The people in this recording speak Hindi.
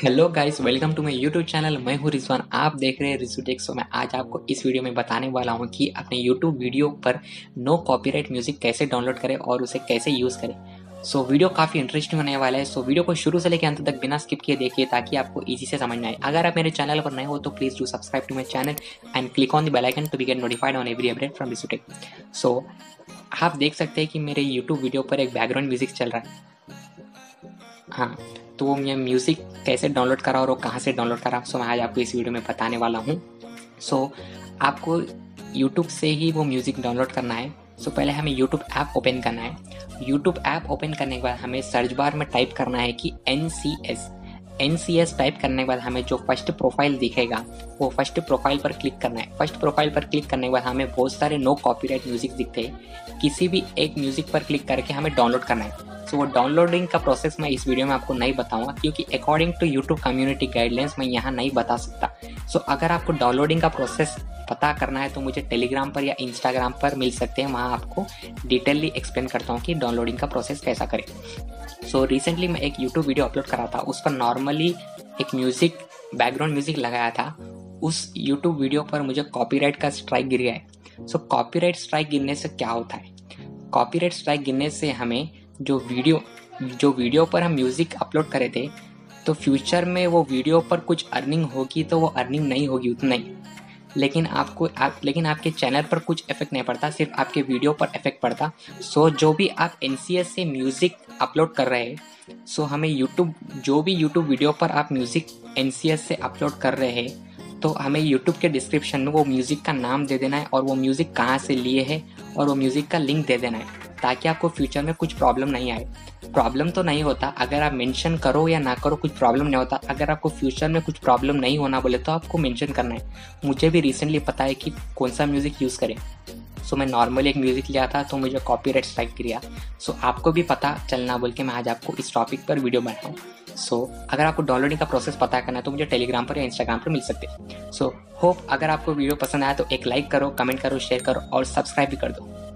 Hello guys, welcome to my YouTube channel. मैं हूं रिजवान, आप देख रहे हैं रिजू टेक। सो मैं आज आपको इस वीडियो में बताने वाला हूं कि अपने यूट्यूब वीडियो पर नो कॉपीराइट म्यूजिक कैसे डाउनलोड करें और उसे कैसे यूज़ करें। सो वीडियो काफ़ी इंटरेस्टिंग होने वाला है। सो वीडियो को शुरू से लेकर अंत तक बिना स्किप किए देखिए ताकि आपको इजी से समझ में आए। अगर आप मेरे चैनल पर नए हो तो please do subscribe to my channel and click on the bell icon to be get notified on every update from Riju tech. So आप देख सकते हैं कि मेरे यूट्यूब वीडियो पर एक बैकग्राउंड म्यूजिक चल रहा है। हाँ, तो मैं म्यूज़िक कैसे डाउनलोड करा और वो कहाँ से डाउनलोड करा, सो मैं आज आपको इस वीडियो में बताने वाला हूँ। सो आपको यूट्यूब से ही वो म्यूज़िक डाउनलोड करना है। सो पहले हमें यूट्यूब ऐप ओपन करना है। यूट्यूब ऐप ओपन करने के बाद हमें सर्च बार में टाइप करना है कि NCS टाइप करने के बाद हमें जो फर्स्ट प्रोफाइल दिखेगा वो फर्स्ट प्रोफाइल पर क्लिक करना है। फर्स्ट प्रोफाइल पर क्लिक करने के बाद हमें बहुत सारे नो कॉपीराइट म्यूजिक दिखते हैं। किसी भी एक म्यूजिक पर क्लिक करके हमें डाउनलोड करना है। सो वो डाउनलोडिंग का प्रोसेस मैं इस वीडियो में आपको नहीं बताऊंगा क्योंकि according to YouTube community guidelines मैं यहाँ नहीं बता सकता। सो अगर आपको डाउनलोडिंग का प्रोसेस पता करना है तो मुझे टेलीग्राम पर या इंस्टाग्राम पर मिल सकते हैं, वहाँ आपको डिटेलली एक्सप्लेन करता हूँ कि डाउनलोडिंग का प्रोसेस कैसा करें। सो रिसेंटली मैं एक यूट्यूब वीडियो अपलोड करा था, उस पर नॉर्मली एक म्यूजिक बैकग्राउंड म्यूजिक लगाया था। उस यूट्यूब वीडियो पर मुझे कॉपीराइट का स्ट्राइक गिर गया है। सो कॉपीराइट स्ट्राइक गिरने से क्या होता है? कॉपीराइट स्ट्राइक गिरने से हमें जो वीडियो पर हम म्यूजिक अपलोड करे थे तो फ्यूचर में वो वीडियो पर कुछ अर्निंग होगी तो वो अर्निंग नहीं होगी उतना ही, लेकिन लेकिन आपके चैनल पर कुछ इफेक्ट नहीं पड़ता, सिर्फ आपके वीडियो पर इफेक्ट पड़ता। सो जो भी आप NCS से म्यूजिक अपलोड कर रहे हैं, सो हमें जो भी यूट्यूब वीडियो पर आप म्यूजिक NCS से अपलोड कर रहे हैं तो हमें यूट्यूब के डिस्क्रिप्शन में वो म्यूजिक का नाम दे देना है और वो म्यूजिक कहाँ से लिए है और वो म्यूजिक का लिंक दे देना है ताकि आपको फ्यूचर में कुछ प्रॉब्लम नहीं आए। प्रॉब्लम तो नहीं होता, अगर आप मेंशन करो या ना करो कुछ प्रॉब्लम नहीं होता। अगर आपको फ्यूचर में कुछ प्रॉब्लम नहीं होना बोले तो आपको मेंशन करना है। मुझे भी रिसेंटली पता है कि कौन सा म्यूज़िक यूज़ करें। सो मैं नॉर्मली एक म्यूज़िक लिया था तो मुझे कॉपीराइट स्ट्राइक गिरा। सो आपको भी पता चलना बोल के मैं आज आपको इस टॉपिक पर वीडियो बनाऊँ। सो अगर आपको डाउनलोडिंग का प्रोसेस पता करना है तो मुझे टेलीग्राम पर या इंस्टाग्राम पर मिल सकते हैं। सो होप अगर आपको वीडियो पसंद आया तो एक लाइक करो, कमेंट करो, शेयर करो और सब्सक्राइब भी कर दो।